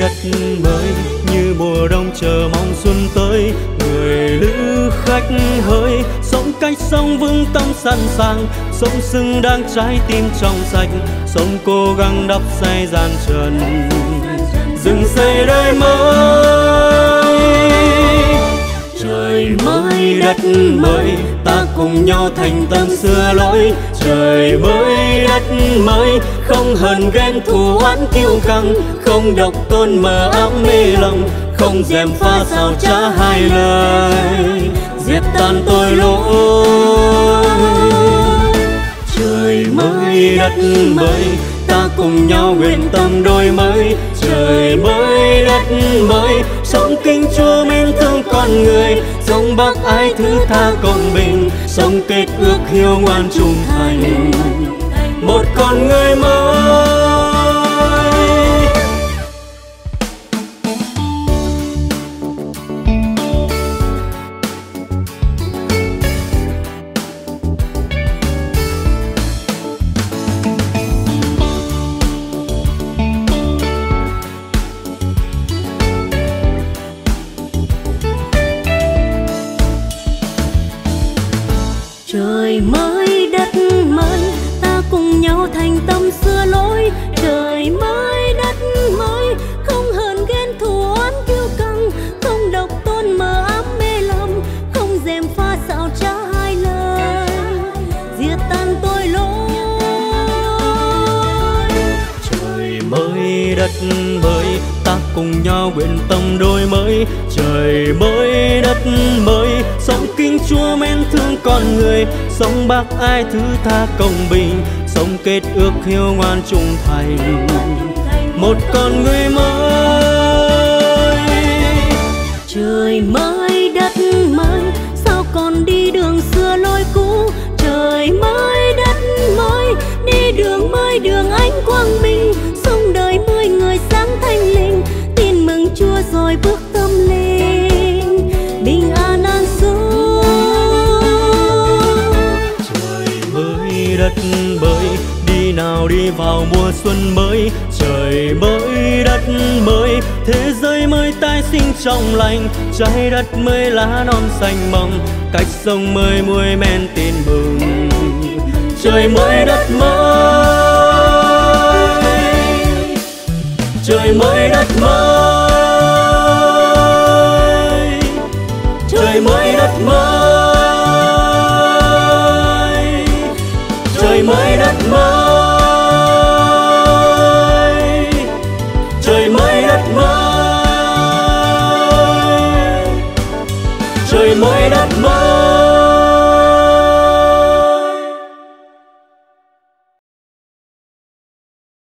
đất mới, như mùa đông chờ mong xuân tới. Người lữ khách hỡi, sống cách sống vững tâm sẵn sàng, sống xứng đáng trái tim trong sạch, sống cố gắng đắp xây gian trần, dựng xây đời mới. Trời mới đất mới, ta cùng nhau thành tâm xưa lỗi. Trời mới đất mới, không hờn ghen thù oán kiêu căng, không độc tôn mờ ám mê lầm, không dèm pha xào trá hai lời diệt tan tội lỗi. Trời mới đất mới, ta cùng nhau nguyện tâm đôi mới. Trời mới đất mới, sống kính Chúa mến thương con người, sống bác ái thứ tha công bình, sống kết ước hiếu ngoan trung thành, một con người mới. Trời mới đất mới, ta cùng nhau thành tâm xưa lỗi. Trời mới đất mới, không hờn ghen thù oán kiêu căng, không độc tôn mờ ám mê lầm, không dèm pha xạo trá hai lời diệt tan tội lỗi. Trời mới đất mới, ta cùng nhau nguyện tâm đôi mới. Trời mới đất mới, sống kính Chúa mến thương con người, sống bác ái thứ tha công bình, sống kết ước hiếu ngoan trung thành, một con người mới. Trời mới đất mới, sao còn đi đường xưa lối cũ. Trời mới đất mới, đi đường mới đường ánh quang minh, sống đời mới người sáng thanh linh, tin mừng Chúa rồi bước tâm linh bình an an xuống. Trời mới đất mới, đi nào đi vào mùa xuân mới. Trời mới đất mới, thế giới mới tái sinh trong lành, trái đất mới lá non xanh mồng, cách sông mới muối men tin mừng. Trời mới đất mới, trời mới đất mới.